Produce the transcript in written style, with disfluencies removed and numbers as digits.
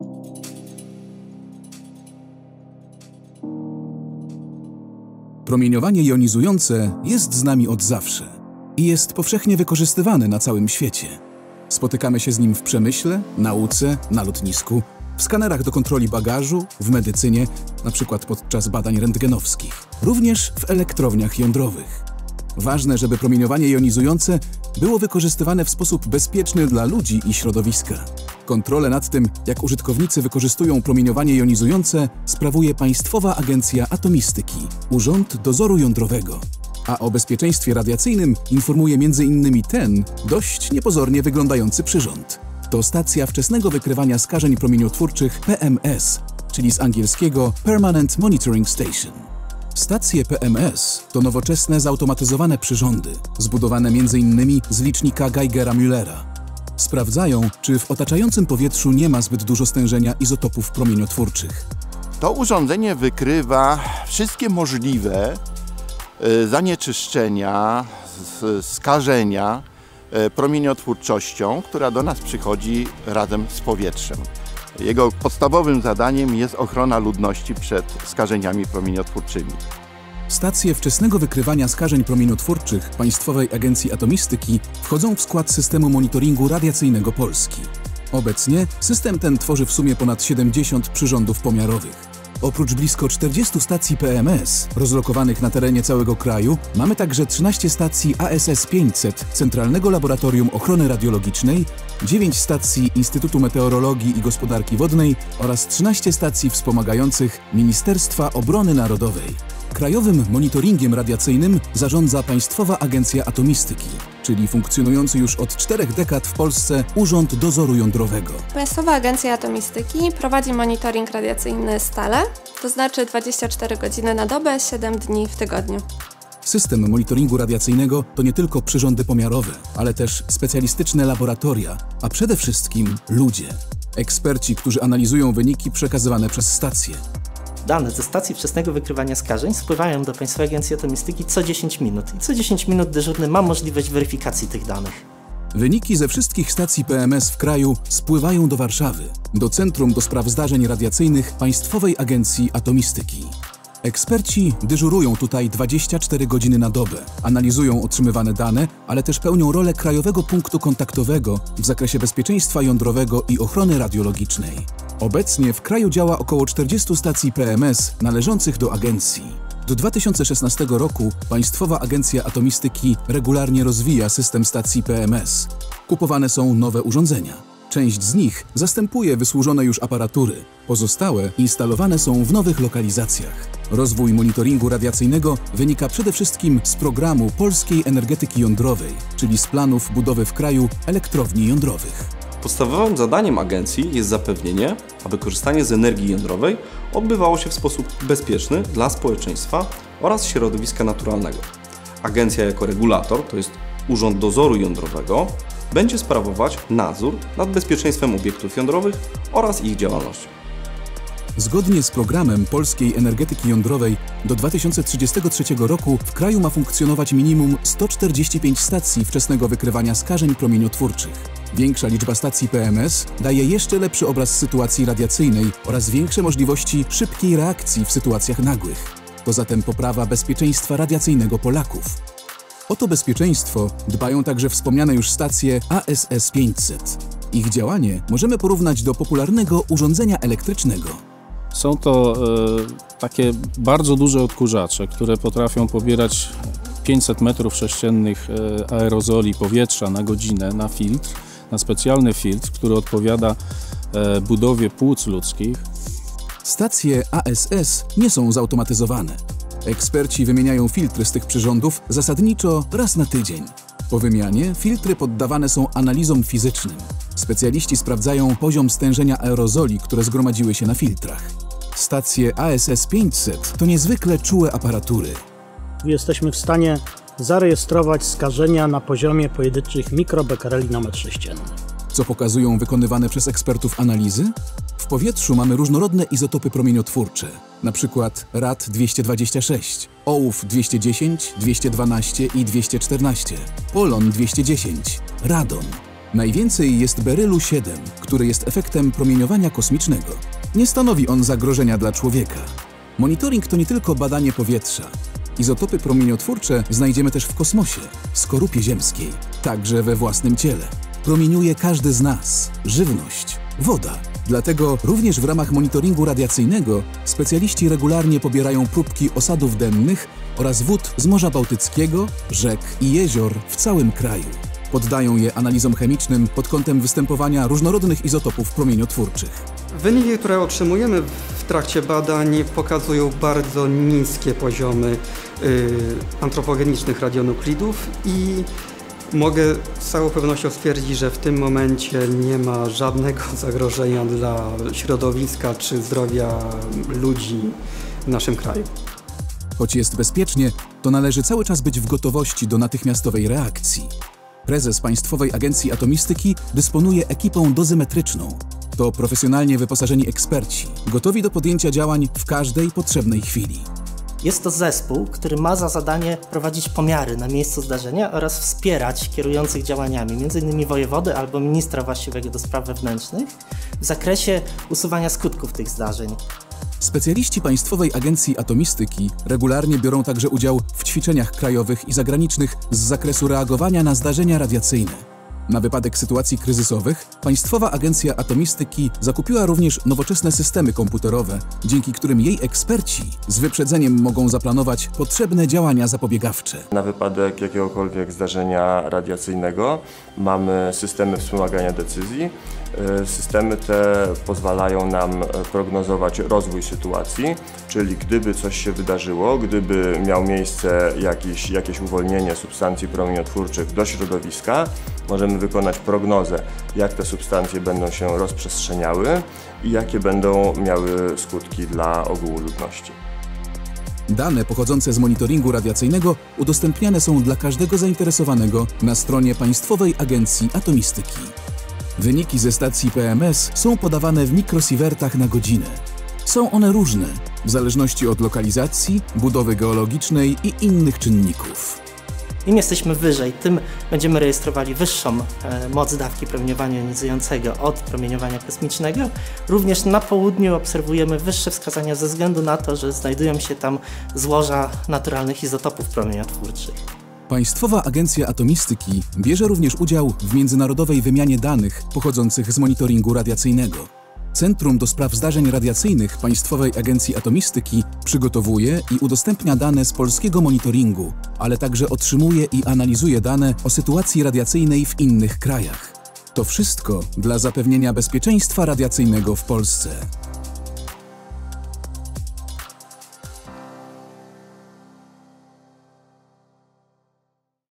Promieniowanie jonizujące jest z nami od zawsze i jest powszechnie wykorzystywane na całym świecie. Spotykamy się z nim w przemyśle, nauce, na lotnisku, w skanerach do kontroli bagażu, w medycynie, np. podczas badań rentgenowskich, również w elektrowniach jądrowych. Ważne, żeby promieniowanie jonizujące było wykorzystywane w sposób bezpieczny dla ludzi i środowiska. Kontrolę nad tym, jak użytkownicy wykorzystują promieniowanie jonizujące, sprawuje Państwowa Agencja Atomistyki, Urząd Dozoru Jądrowego. A o bezpieczeństwie radiacyjnym informuje m.in. ten dość niepozornie wyglądający przyrząd. To stacja wczesnego wykrywania skażeń promieniotwórczych PMS, czyli z angielskiego Permanent Monitoring Station. Stacje PMS to nowoczesne, zautomatyzowane przyrządy, zbudowane m.in. z licznika Geigera-Müllera. Sprawdzają, czy w otaczającym powietrzu nie ma zbyt dużo stężenia izotopów promieniotwórczych. To urządzenie wykrywa wszystkie możliwe zanieczyszczenia, skażenia promieniotwórczością, która do nas przychodzi razem z powietrzem. Jego podstawowym zadaniem jest ochrona ludności przed skażeniami promieniotwórczymi. Stacje wczesnego wykrywania skażeń promieniotwórczych Państwowej Agencji Atomistyki wchodzą w skład systemu monitoringu radiacyjnego Polski. Obecnie system ten tworzy w sumie ponad 70 przyrządów pomiarowych. Oprócz blisko 40 stacji PMS rozlokowanych na terenie całego kraju, mamy także 13 stacji ASS 500 Centralnego Laboratorium Ochrony Radiologicznej, 9 stacji Instytutu Meteorologii i Gospodarki Wodnej oraz 13 stacji wspomagających Ministerstwa Obrony Narodowej. Krajowym monitoringiem radiacyjnym zarządza Państwowa Agencja Atomistyki, czyli funkcjonujący już od 4 dekad w Polsce Urząd Dozoru Jądrowego. Państwowa Agencja Atomistyki prowadzi monitoring radiacyjny stale, to znaczy 24 godziny na dobę, 7 dni w tygodniu. System monitoringu radiacyjnego to nie tylko przyrządy pomiarowe, ale też specjalistyczne laboratoria, a przede wszystkim ludzie. Eksperci, którzy analizują wyniki przekazywane przez stacje. Dane ze stacji wczesnego wykrywania skażeń spływają do Państwowej Agencji Atomistyki co 10 minut i co 10 minut dyżurny ma możliwość weryfikacji tych danych. Wyniki ze wszystkich stacji PMS w kraju spływają do Warszawy, do Centrum do Spraw Zdarzeń Radiacyjnych Państwowej Agencji Atomistyki. Eksperci dyżurują tutaj 24 godziny na dobę, analizują otrzymywane dane, ale też pełnią rolę krajowego punktu kontaktowego w zakresie bezpieczeństwa jądrowego i ochrony radiologicznej. Obecnie w kraju działa około 40 stacji PMS należących do agencji. Do 2016 roku Państwowa Agencja Atomistyki regularnie rozwija system stacji PMS. Kupowane są nowe urządzenia. Część z nich zastępuje wysłużone już aparatury. Pozostałe instalowane są w nowych lokalizacjach. Rozwój monitoringu radiacyjnego wynika przede wszystkim z programu polskiej energetyki jądrowej, czyli z planów budowy w kraju elektrowni jądrowych. Podstawowym zadaniem agencji jest zapewnienie, aby korzystanie z energii jądrowej odbywało się w sposób bezpieczny dla społeczeństwa oraz środowiska naturalnego. Agencja jako regulator, to jest Urząd Dozoru Jądrowego, będzie sprawować nadzór nad bezpieczeństwem obiektów jądrowych oraz ich działalnością. Zgodnie z programem polskiej energetyki jądrowej do 2033 roku w kraju ma funkcjonować minimum 145 stacji wczesnego wykrywania skażeń promieniotwórczych. Większa liczba stacji PMS daje jeszcze lepszy obraz sytuacji radiacyjnej oraz większe możliwości szybkiej reakcji w sytuacjach nagłych. To zatem poprawa bezpieczeństwa radiacyjnego Polaków. O to bezpieczeństwo dbają także wspomniane już stacje ASS 500. Ich działanie możemy porównać do popularnego urządzenia elektrycznego. Są to takie bardzo duże odkurzacze, które potrafią pobierać 500 m3 aerozoli powietrza na godzinę na filtr, na specjalny filtr, który odpowiada budowie płuc ludzkich. Stacje ASS nie są zautomatyzowane. Eksperci wymieniają filtry z tych przyrządów zasadniczo raz na tydzień. Po wymianie filtry poddawane są analizom fizycznym. Specjaliści sprawdzają poziom stężenia aerozoli, które zgromadziły się na filtrach. Stacje ASS 500 to niezwykle czułe aparatury. Jesteśmy w stanie zarejestrować skażenia na poziomie pojedynczych mikrobekereli na metr sześcienny. Co pokazują wykonywane przez ekspertów analizy? W powietrzu mamy różnorodne izotopy promieniotwórcze, np. rad-226, ołów-210, 212 i 214, polon-210, radon. Najwięcej jest berylu 7, który jest efektem promieniowania kosmicznego. Nie stanowi on zagrożenia dla człowieka. Monitoring to nie tylko badanie powietrza. Izotopy promieniotwórcze znajdziemy też w kosmosie, w skorupie ziemskiej, także we własnym ciele. Promieniuje każdy z nas, żywność, woda. Dlatego również w ramach monitoringu radiacyjnego specjaliści regularnie pobierają próbki osadów dennych oraz wód z Morza Bałtyckiego, rzek i jezior w całym kraju. Poddają je analizom chemicznym pod kątem występowania różnorodnych izotopów promieniotwórczych. Wyniki, które otrzymujemy w trakcie badań, pokazują bardzo niskie poziomy antropogenicznych radionuklidów i mogę z całą pewnością stwierdzić, że w tym momencie nie ma żadnego zagrożenia dla środowiska czy zdrowia ludzi w naszym kraju. Choć jest bezpiecznie, to należy cały czas być w gotowości do natychmiastowej reakcji. Prezes Państwowej Agencji Atomistyki dysponuje ekipą dozymetryczną. To profesjonalnie wyposażeni eksperci, gotowi do podjęcia działań w każdej potrzebnej chwili. Jest to zespół, który ma za zadanie prowadzić pomiary na miejscu zdarzenia oraz wspierać kierujących działaniami, m.in. wojewodę albo ministra właściwego do spraw wewnętrznych w zakresie usuwania skutków tych zdarzeń. Specjaliści Państwowej Agencji Atomistyki regularnie biorą także udział w ćwiczeniach krajowych i zagranicznych z zakresu reagowania na zdarzenia radiacyjne. Na wypadek sytuacji kryzysowych Państwowa Agencja Atomistyki zakupiła również nowoczesne systemy komputerowe, dzięki którym jej eksperci z wyprzedzeniem mogą zaplanować potrzebne działania zapobiegawcze. Na wypadek jakiegokolwiek zdarzenia radiacyjnego mamy systemy wspomagania decyzji. Systemy te pozwalają nam prognozować rozwój sytuacji, czyli gdyby coś się wydarzyło, gdyby miał miejsce jakieś uwolnienie substancji promieniotwórczych do środowiska, możemy wykonać prognozę, jak te substancje będą się rozprzestrzeniały i jakie będą miały skutki dla ogółu ludności. Dane pochodzące z monitoringu radiacyjnego udostępniane są dla każdego zainteresowanego na stronie Państwowej Agencji Atomistyki. Wyniki ze stacji PMS są podawane w mikrosiewertach na godzinę. Są one różne, w zależności od lokalizacji, budowy geologicznej i innych czynników. Im jesteśmy wyżej, tym będziemy rejestrowali wyższą moc dawki promieniowania jonizującego od promieniowania kosmicznego. Również na południu obserwujemy wyższe wskazania ze względu na to, że znajdują się tam złoża naturalnych izotopów promieniotwórczych. Państwowa Agencja Atomistyki bierze również udział w międzynarodowej wymianie danych pochodzących z monitoringu radiacyjnego. Centrum do Spraw Zdarzeń Radiacyjnych Państwowej Agencji Atomistyki przygotowuje i udostępnia dane z polskiego monitoringu, ale także otrzymuje i analizuje dane o sytuacji radiacyjnej w innych krajach. To wszystko dla zapewnienia bezpieczeństwa radiacyjnego w Polsce.